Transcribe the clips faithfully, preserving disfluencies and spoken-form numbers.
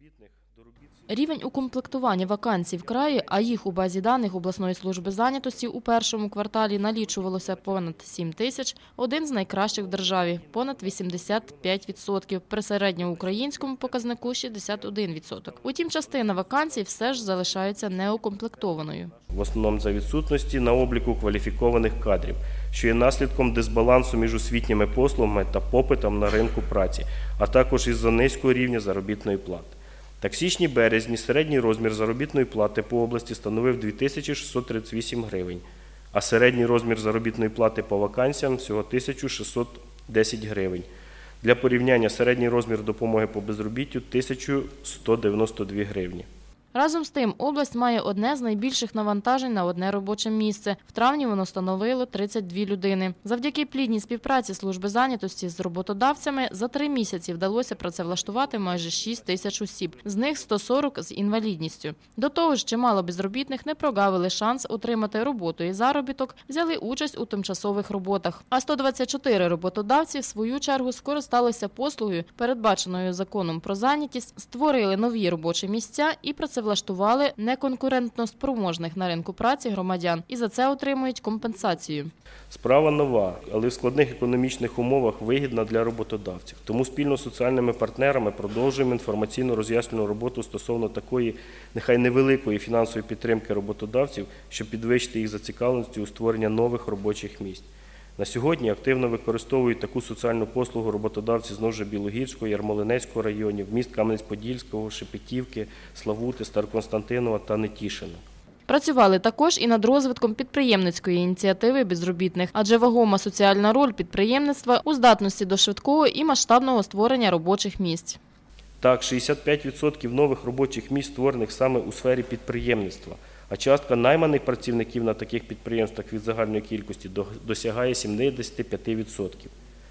Рівень укомплектування вакансій в краї, а їх у базі даних обласної служби зайнятості у першому кварталі налічувалося понад сім тисяч, один з найкращих в державі – понад вісімдесят п'ять відсотків, при середньоукраїнському показнику – шістдесят один відсоток. Утім, частина вакансій все ж залишається неукомплектованою. В основному за відсутності на обліку кваліфікованих кадрів, що є наслідком дисбалансу між освітніми послугами та попитом на ринку праці, а також із-за низького рівня заробітної плати. Так, в січні-березні середній розмір заробітної плати по області становив дві тисячі шістсот тридцять вісім гривень, а середній розмір заробітної плати по вакансіям – всього тисяча шістсот десять гривень. Для порівняння середній розмір допомоги по безробіттю – тисяча сто дев'яносто дві гривні. Разом з тим, область має одне з найбільших навантажень на одне робоче місце. В травні воно становило тридцять дві людини. Завдяки плідній співпраці служби зайнятості з роботодавцями за три місяці вдалося працевлаштувати майже шість тисяч осіб, з них сто сорок з інвалідністю. До того ж, чимало безробітних не прогавили шанс отримати роботу і заробіток, взяли участь у тимчасових роботах. А сто двадцять чотири роботодавці, в свою чергу, скористалися послугою, передбаченою законом про зайнятість, створили нові робочі місця і працевлаштували влаштували неконкурентно спроможних на ринку праці громадян і за це отримують компенсацію. Справа нова, але в складних економічних умовах вигідна для роботодавців. Тому спільно з соціальними партнерами продовжуємо інформаційно-роз'яснювальну роботу стосовно такої, нехай невеликої фінансової підтримки роботодавців, щоб підвищити їх зацікавленість у створенні нових робочих місць. На сьогодні активно використовують таку соціальну послугу роботодавці з Нового Білогірського, Ярмолинецького районів, міст Кам'янець-Подільського, Шепетівки, Славути, Староконстантинова та Нетішина. Працювали також і над розвитком підприємницької ініціативи безробітних, адже вагома соціальна роль підприємництва у здатності до швидкого і масштабного створення робочих місць. Так, шістдесят п'ять відсотків нових робочих місць створених саме у сфері підприємництва, а частка найманих працівників на таких підприємствах від загальної кількості досягає сімдесят п'ять відсотків.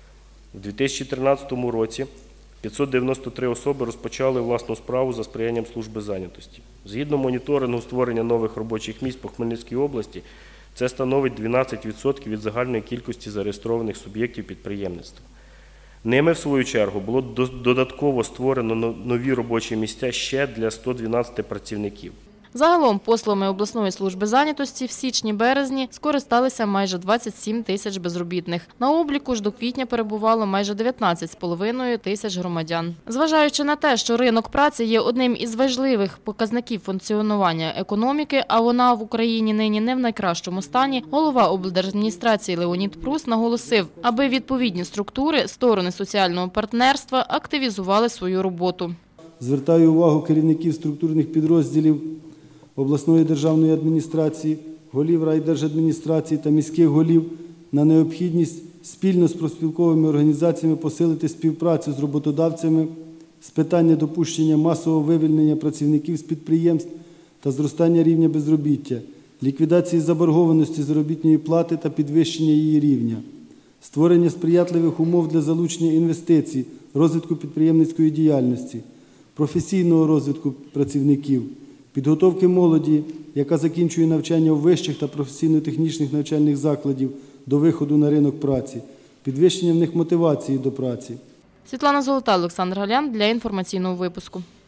У дві тисячі тринадцятому році п'ятсот дев'яносто три особи розпочали власну справу за сприянням служби зайнятості. Згідно моніторингу створення нових робочих місць по Хмельницькій області, це становить дванадцять відсотків від загальної кількості зареєстрованих суб'єктів підприємництва. Ними, в свою чергу, було додатково створено нові робочі місця ще для ста дванадцяти працівників. Загалом послугами обласної служби зайнятості в січні-березні скористалися майже двадцять сім тисяч безробітних. На обліку ж до квітня перебувало майже дев'ятнадцять з половиною тисяч громадян. Зважаючи на те, що ринок праці є одним із важливих показників функціонування економіки, а вона в Україні нині не в найкращому стані, голова облдержадміністрації Леонід Прус наголосив, аби відповідні структури, сторони соціального партнерства активізували свою роботу. Звертаю увагу керівників структурних підрозділів обласної державної адміністрації, голів райдержадміністрації та міських голів на необхідність спільно з профспілковими організаціями посилити співпрацю з роботодавцями з питань недопущення масового вивільнення працівників з підприємств та зростання рівня безробіття, ліквідації заборгованості заробітної плати та підвищення її рівня, створення сприятливих умов для залучення інвестицій, розвитку підприємницької діяльності, професійного розвитку працівників, підготовки молоді, яка закінчує навчання у вищих та професійно-технічних навчальних закладів до виходу на ринок праці, підвищення в них мотивації до праці. Світлана Золота, Олександр Галян для інформаційного випуску.